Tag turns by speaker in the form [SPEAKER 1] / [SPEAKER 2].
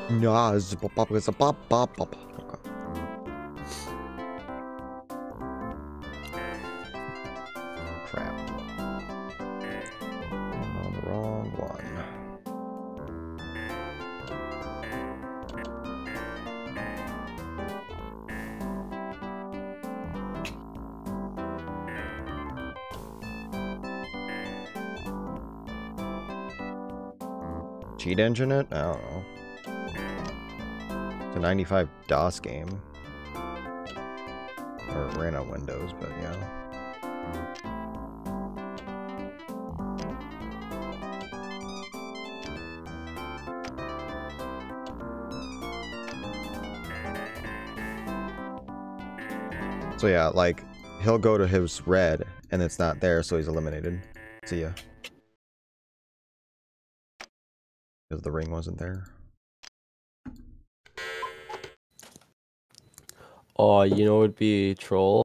[SPEAKER 1] Nah, it's a pop, it's a pop, pop, pop. Okay. Crap. I'm on the wrong one. Cheat engine it? I don't know. It's a 95 DOS game. Or it ran on Windows, but yeah. So yeah, like, he'll go to his red, and it's not there, so he's eliminated. See ya. Because the ring wasn't there.
[SPEAKER 2] Oh, you know, it'd be troll.